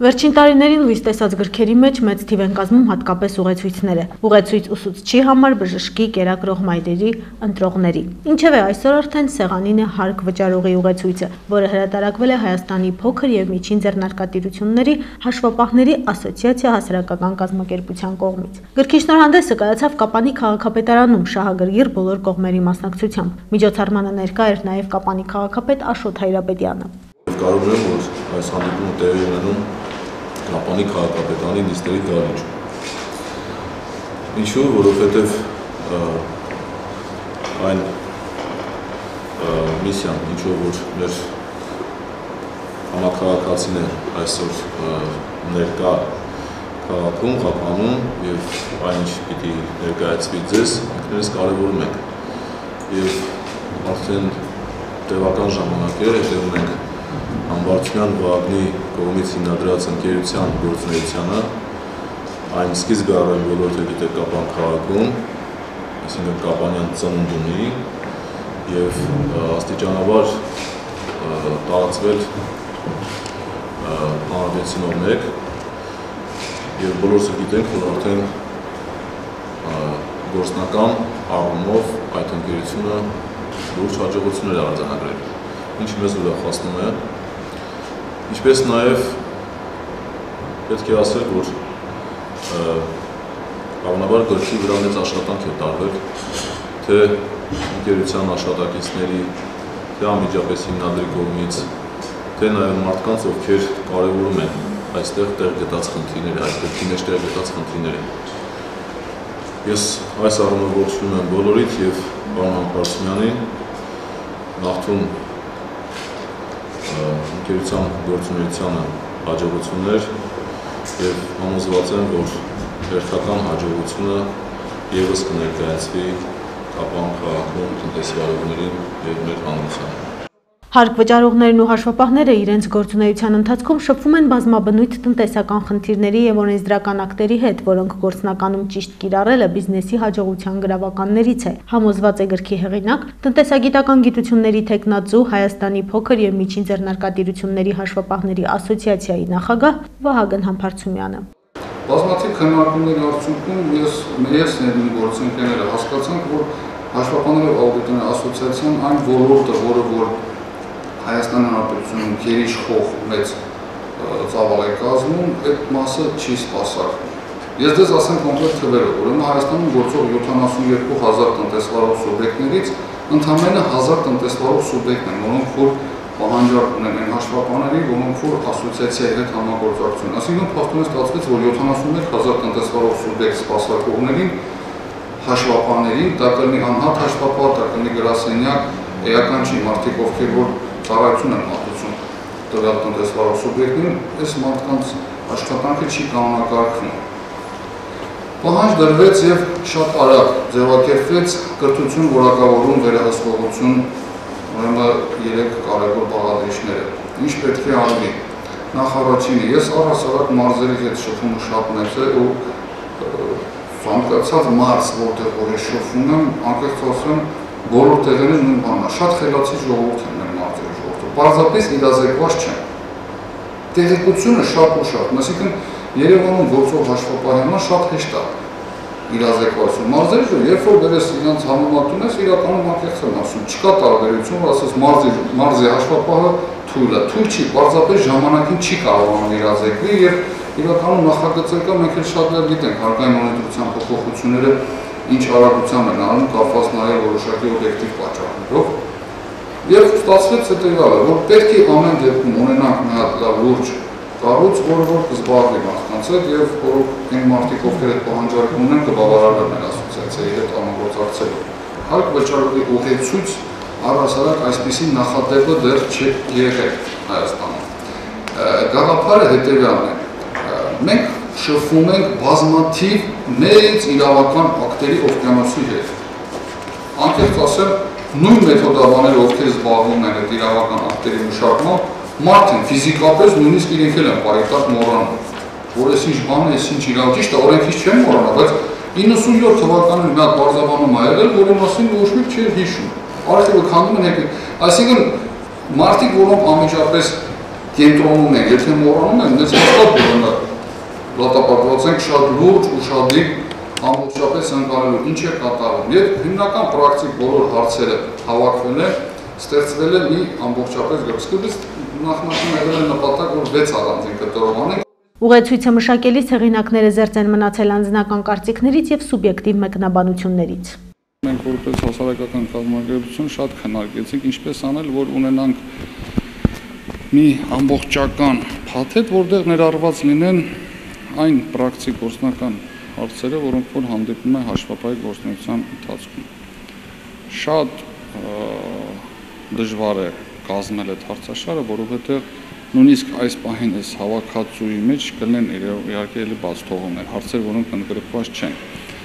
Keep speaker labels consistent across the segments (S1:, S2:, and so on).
S1: Վերջին տարիներին լույս տեսած գրքերի մեջ մեծ թիվ են կազմում հատկապես ուղեցույցները, ուղեցույց ուսուցչի համար, բժշկի, կերակրող մայրերի, ընտրողների։ Ինչևէ, այսօր արդեն սեղանին է հարկ վճարողի ուղեցույցը, որը հրատարակվել է Հայաստանի փոքր եւ միջին ձեռնարկատիրությունների հաշվապահների ասոցիացիա հասարակական կազմակերպության կողմից։ Գրքի շնորհանդեսը կայացավ Կապանի քաղաքապետարանում շահագրգիռ բոլոր կողմերի մասնակցությամբ։ Միջոցառմանը ներկա էր նաեւ Կապանի քաղաքապետ Աշոտ Հայրապետյանը։
S2: Կարող եմ, որ այս հանդիպումը տեղի ունենում Կապանի քաղաքապետարանի նիստերի դահլիճում։ Ինչու՞, որովհետև այն միսիան, ինչով որ մեր համաքաղաքացիներ այսօր ներկա քաղաքում, Կապանում եւ այն ինչ պիտի ներկայացվի ձեզ, ինքներս կարևորում ենք եւ արդեն տևական ժամանակ է հետևում ենք Համբարձումյան Վահագնի կողմից հիմնադրած ընկերության գործունեությանը, այն սկիզբը առել ոլորտը գիտեք Կապան քաղաքում, այսինքն Կապանյան ծնունդ ունի եւ աստիճանաբար տարածվել հանրապետությունով մեկ եւ բոլորս գիտենք, որ արդեն գործնական առումով այդ ընկերությունը լուրջ հաջողություններ է արձանագրել, ինչը մեզ ուրախացնում է։ Ինչպես նաև պետք է ասել, որ հավանաբար գրքի վրա մեծ աշխատանք է տարվել, թե ընկերության աշխատակիցների, թե անմիջապես հիմնադրի կողմից, թե նաև մարդկանց, ովքեր կարևորում են այստեղ տեղ գտած խնդիրները, այս գրքի մեջ տեղ գտած խնդիրները։ Ես այս առումով ողջունում եմ բոլորիդ եւ պարոն Համբարձումյանին, նախթուն ընկերության գործունեությանը հաջողություններ եւ համոզված եմ, որ հերթական հաջողությունը եւս կներկայացվի Կապան քաղաքում տնտեսվարողներին եւ մեր հանրությանը։
S1: Հարկ վճարողներն ու հաշվապահները իրենց գործունեության ընթացքում շփվում են բազմաբնույթ տնտեսական խնդիրների եւ օրենսդրական ակտերի հետ, որոնք գործնականում ճիշտ կիրառելը բիզնեսի հաջողության գրավականներից է, համոզված է գրքի հեղինակ, տնտեսագիտական գիտությունների թեկնածու Հայաստանի փոքր եւ միջին ձեռնարկատիրությունների հաշվապահների ասոցիացիայի նախագահ Վահագն Համբարձումյանը։
S3: Բազմաթիվ քննարկումների արդյունքում ես ներմի գործընկերները հասկացանք, որ հաշվապահների աուդիտորների ասոցիացիան այն ոլորտը, որը Հայաստանի Հանրապետությունում գերիշխող մեծ ծավալ է կազմում, այդ մասը չի սպասարկվում։ Ես դες ասեմ կոնկրետ թվերով, ուրեմն Հայաստանում գործող 72,000 տնտեսվարող սուբյեկտներից ընդամենը 1000 տնտեսվարող սուբյեկտ են, որոնք որ պահանջարկ ունեն այն հաշվապահների, որոնք որ ասոցիացիայի հետ համագործակցություն։ Այսինքն փաստորեն ստացվեց, որ 71,000 տնտեսվարող սուբյեկտ սպասարկողներին հաշվապահներին, դա կլինի անհատ հաշվապահ, դա կլինի գրասենյակ, էական չի մարդիկ, ովքեր որ ծառայություն են մատուցում տվյալ տնտեսվարող սուբյեկտին, այս մարդկանց աշխատանքը չի կանոնակարգվում։ Պահանջ դրվեց եւ շատ արագ ձևակերպվեց կրթություն, որակավորում, վերահսկողություն, ուրեմն 3 կարևոր բաղադրիչները։ Ինչ պետք է արվի։ Նախ առաջինը, ես առհասարակ մարզերի հետ շփումը շատ մեծ է ու ցանկացած մարզ, որտեղ որ ես շփվում եմ, անկեղծ ասեմ, բոլոր տեղերին նույն բանն է, շատ խելացի ժողովուրդ են մեր մարզերի ժողովուրդը, պարզապես իրազեկված չեն։ Տեղեկությունը շատ ու շատ, այսինքն Երևանում գործող հաշվապահի համար շատ հեշտ է իրազեկվածություն։ Մարզերի ժողովուրդը, երբ որ դերես իրենց համեմատում ես, իրականում անկեղծ եմ ասում, չկա տարբերություն, որ ասես մարզի հաշվապահը թույլ է, թույլ չի, պարզապես ժամանակին չի կարողանում իրազեկվի եւ իրականում նախագծել կա, մենք էլ շատ լավ գիտենք հարկային օրենսդրության փոփոխությունները ինչ արագությամբ են անում, կապված նաև որոշակի օբյեկտիվ պատճառներով։ Եվ ստացվեց հետևյալը, որ պետք է ամեն դեպքում ունենանք մի հատ լավ լուրջ կառույց, որը որ կզբաղվի մարդկանց հետ եւ որ այն մարդիկ, ովքեր այդ պահանջարկը ունեն, կբավարարեն մեր ասոցիացիայի հետ համագործակցելով։ Հարկ վճարողի ուղեցույց առհասարակ այսպիսի նախադեպը դեռ չի եղել Հայաստանում։ Գաղափարը հետևյալն է։ Մենք շփվում ենք բազմաթիվ մեծ իրավական ակտերի օվկիանոսի հետ։ Անկեղծ ասեմ, նույն մեթոդաբաները, ովքեր զբաղվում են այդ իրավական ակտերի մշակմամբ, մարդ են ֆիզիկապես նույնիսկ իրենք էլ են պարիտակ մոռանում, որ այս ինչ բան է, այս ինչ իրավ ճիշտ է, օրենքից չեն մոռանա, բայց 97 թվականին մի հատ բարձրաբանում ա եղել, որի մասին ոչ մեկ չէր հիշում։ Արխիվը քանդում են եկել, այսինքն մարդիկ, որոնք անմիջապես կենտրոնում ենք, եթե մոռանում ենք, դες հաստատ կգնա դատապարտված ենք շատ լուրջ ուշադիր ամբողջապես ընկալելու ինչ է կատարվում եւ հիմնական պրակտիկ բոլոր հարցերը հավաքվել են, ստեղծվել է մի ամբողջապես գրք։ Սկզբից նախնական եղել է նպատակ, որ 6 առանձին կտրով անենք։
S1: Ուղեցույցը մշակելիս հեղինակները զերծ են մնացել անձնական կարծիքներից եւ սուբյեկտիվ մեկնաբանություններից։
S3: Մենք որպես հասարակական կազմակերպություն շատ քննարկեցինք ինչպես անել, որ ունենանք մի ամբողջական փաթեթ, որտեղ ներառված լինեն այն պրակտիկ գործնական հարցերը, որոնք որ հանդիպում է հաշվապահի գործունեության ընթացքում։ Շատ դժվար է կազմել այդ հարցաշարը, որովհետև նույնիսկ այս պահին այս հավաքածուի մեջ կլինեն իհարկե էլի բաց թողումներ, հարցեր, որոնք ընդգրկված չեն։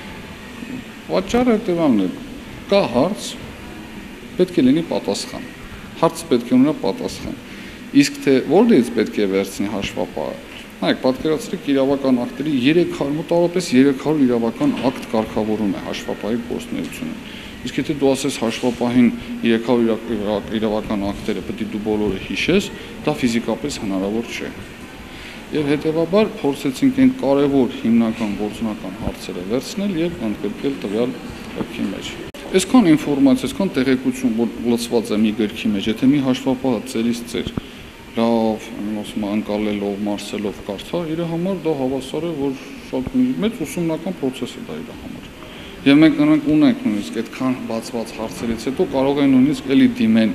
S3: Պատճառը հետևյալն է, կա հարց, պետք է լինի պատասխան։ Հարցը պետք է ունենա պատասխան։ Իսկ թե որտեղից պետք է վերցնի հաշվապահը։ Նայեք, պատկերացրեք իրավական ակտերի 300 մոտավորապես 300 իրավական ակտ կարգավորում է հաշվապահի գործունեությունը։ Իսկ եթե դու ասես հաշվապահին 300 իրավական ակտերը պետք է դու բոլորը հիշես, դա ֆիզիկապես հնարավոր չէ։ Եվ հետևաբար փորձեցինք այն կարևոր հիմնական գործնական հարցերը վերցնել եւ ընդգրկել տվյալ գրքի մեջ։ Այսքան ինֆորմացիա, այսքան տեղեկություն, որ լցված է մի գրքի մեջ, եթե մի հաշվապահը ծերից ծեր լավ, ասում անկալելով, մարսելով կարծա, իր համար դա հավասար է, որ շատ մեծ ուսումնական process է դա իր համար։ Եվ մենք նրանք ունենք նույնիսկ այդքան բացված հարցերից հետո կարող են նույնիսկ էլի դիմեն,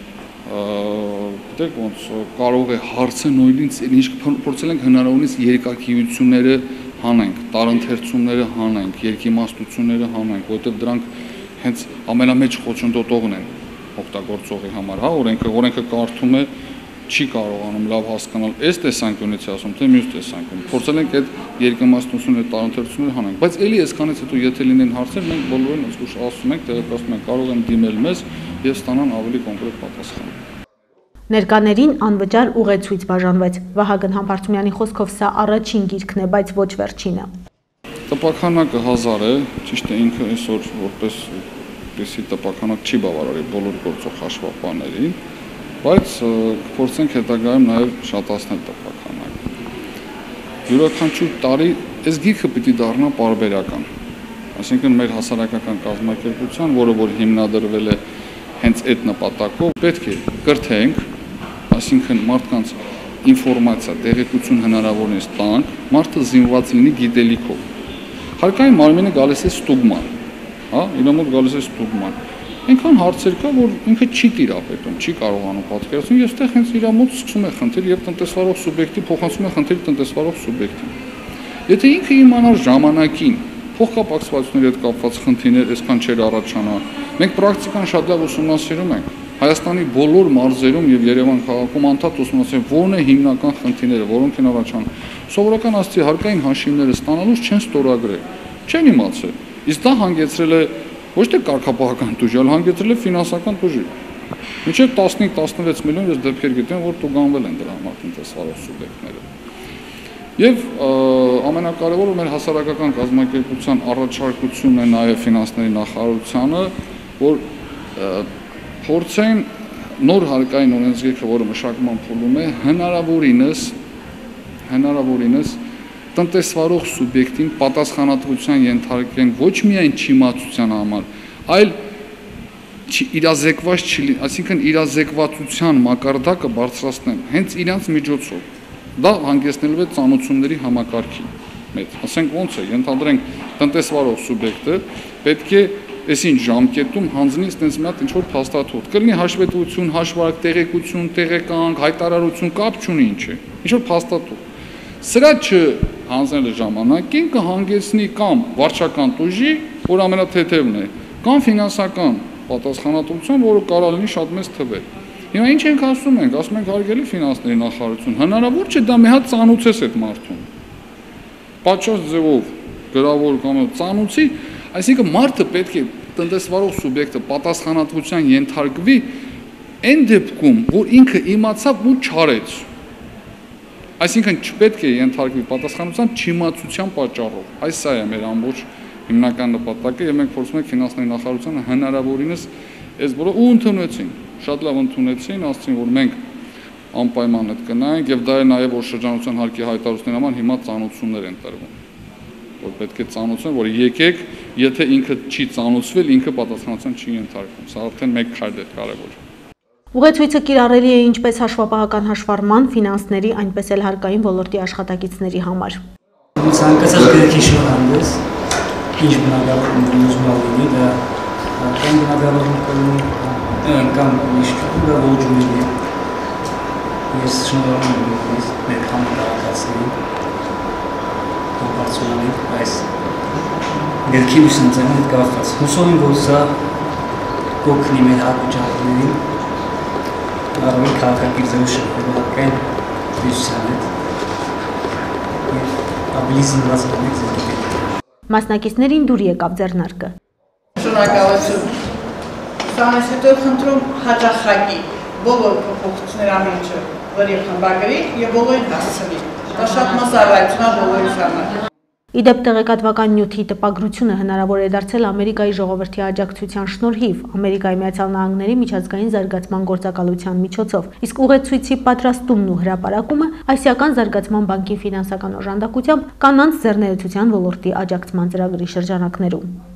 S3: գիտեք ոնց կարող է հարցը նույնից ինչ փորձել ենք հնարավորինս երկակիությունները հանենք, տարընթերցումները հանենք, երկիմաստությունները հանենք, որովհետև դրանք հենց ամենամեծ խոչընդոտողն են օգտագործողի համար, հա, օրենքը կարդում է չի կարողանում լավ հասկանալ այս տեսանկյունից ասում, թե մյուս տեսանկյունից։ Փորձել ենք այդ երկիմաստությունները, տարընթերցությունները հանենք, բայց էլի այսքանից հետո եթե լինեն հարցեր, մենք բոլորին ուշ ասում ենք, տեղեկացնում ենք, կարող են դիմել մեզ եւ ստանան ավելի կոնկրետ պատասխան։
S1: Ներկաներին անվճար ուղեցույց բաժանվեց։ Վահագն Համբարձումյանի խոսքով սա առաջին գիրքն է, բայց ոչ վերջինը։
S3: Տպականակը 1000 է, ճիշտ է ինքը այսօր որպես տպականակ չի բավարարի բոլոր գործող հաշվապահներին, բայց կփորձենք հետագայում նաև շատացնել տպականակը։ Յուրաքանչյուր տարի այս գիրքը պիտի դառնա պարբերական, այսինքն մեր հասարակական կազմակերպության, որը որ հիմնադրվել է հենց այդ նպատակով, պետք է կրթենք, այսինքն մարդկանց ինֆորմացիա, տեղեկություն հնարավորինս տանք, մարդը զինված լինի գիտելիքով։ Հարկային մարմինը գալիս է ստուգման, հա, իր մոտ գալիս է ստուգման։ Այնքան հարցեր կա, որ ինքը չի տիրապետում, չի կարողանում պատկերացնել, եւ այստեղ հենց իր մոտ սկսում է խնդիր եւ տնտեսվարող սուբյեկտի փոխանցում է խնդիր տնտեսվարող սուբյեկտին։ Եթե ինքը իմանար ժամանակին փոխկապակցվածությունների հետ կապված խնդիրներ այսքան չէր առաջանա։ Մենք պրակտիկան շատ լավ ուսումնասիրում ենք։ Հայաստանի բոլոր մարզերում եւ Երևան քաղաքում անդադ ուսումնասիրում որն է հիմնական խնդիրները, որոնք են առաջանում։ Սովորական աստծի հարկային հաշիվները ստանալուց չեն ստորագրել, չեն իմացել։ Իսկ դա հանգեցրել է ոչ թե կարգապահական տուժի, այլ հանգեցրել է ֆինանսական տուժի։ Մինչև 15-16 միլիոն ես դեպքեր գիտեմ, որ տուգանվել են դրա համար տնտեսվարող սուբյեկտները։ Եվ ամենակարևորը մեր հասարակական կազմակերպության առաջարկությունն է նաև ֆինանսների նախարարությանը, որ փորձեն նոր հարկային օրենսգիրքը, որը մշակման փուլում է, հնարավորինս տնտեսվարող սուբյեկտին պատասխանատվության ենթարկեն ոչ միայն չիմացության համար, այլ իրազեկված չի, այսինքն իրազեկվածության մակարդակը բարձրացնեն հենց իրանց միջոցով։ Դա հանգեցնելու է ծանոթությունների համակարգի մեջ։ Ասենք ոնց է, ենթադրենք տնտեսվարող սուբյեկտը պետք է այսին ժամկետում հանձնի այդպես մի հատ ինչ-որ փաստաթուղթ։ Կլինի հաշվետվություն, հաշվարկ, տեղեկություն, տեղեկանք, հայտարարություն, կապ չունի ինչ է։ Ինչ-որ փաստաթուղթ։ Սրա չհանձնելը ժամանակին կհանգեցնի կամ վարչական տուժի, որ ամենաթեթևն է, կամ ֆինանսական պատասխանատվության, որը կարող լինի շատ մեծ թվեր։ Հիմա ինչ ենք ասում ենք հարգելի ֆինանսների նախարարություն, հնարավոր չէ դա մի հատ ծանուցես այդ մարդուն։ Պատշաճ ձևով գրավոր կամ ծանուցի, այսինքն մարդը պետք է տնտեսվարող սուբյեկտը պատասխանատվության ենթարկվի այն դեպքում, որ ինքը իմացավ ու չարեց։ Այսինքն չպետք է ենթարկվի պատասխանատվության չիմացության պատճառով։ Այս սա է մեր ամբողջ հիմնական նպատակը եւ մենք փորձում ենք ֆինանսների նախարարությանը հնարավորինս այս բոլորը ու ընդունեցին, շատ լավ ընդունեցին, ասացին, որ մենք անպայման հետ գնայինք եւ դա է նաեւ որ շրջանության հարկի հայտարարությունների համար հիմա ծանոթություններ են տրվում, որ պետք է ծանոթվեն, որ եկեք, եթե ինքը չի ծանոթվել, ինքը պատասխանատվության չի ենթարկվում, սա արդեն մեկ քայլ է կարևոր։
S1: Ուղեցույցը կիրառելի է ինչպես հաշվապահական հաշվառման, ֆինանսների, այնպես էլ հարկային ոլորտի աշխատակիցների համար։
S4: Ցանկացած գրքի շնորհանդես, ինչ բնագավառում ունի դա կամ բնագավառում կամ իշտուրա ողջունելի։ Ես շնորհավորում եմ մեր համակարգացներին, կոմպարցիոնալի այս գրքի ուսումնասիրման հետ կապված։ Հուսով եմ, որ սա կօգնի մեր հակաճառներին առավել քաղաքակիրթ ձևով շրջանառական դրության հետ և ավելի զինված լինենք ձեր։
S1: Մասնակիցներին դուր եկավ ձեռնարկը։
S5: Շնորհակալություն։ Սրանից հետո խնդրում հաճախակի բոլոր փոփոխությունների ամենը լրիվ խմբագրի և բոլորին հասցնի։ Դա շատ մասսայական բոլորի համար։
S1: Իդեպ տեղեկատվական նյութի տպագրությունը հնարավոր է դարձել Ամերիկայի ժողովրդի աջակցության շնորհիվ Ամերիկայի Միացյալ Նահանգների միջազգային զարգացման գործակալության միջոցով, իսկ ուղեցույցի պատրաստումն ու հրապարակումը Ասիական զարգացման բանկի ֆինանսական օժանդակությամբ կանանց ձեռներեցության ոլորտի աջակցման ծրագրի շրջանակներում։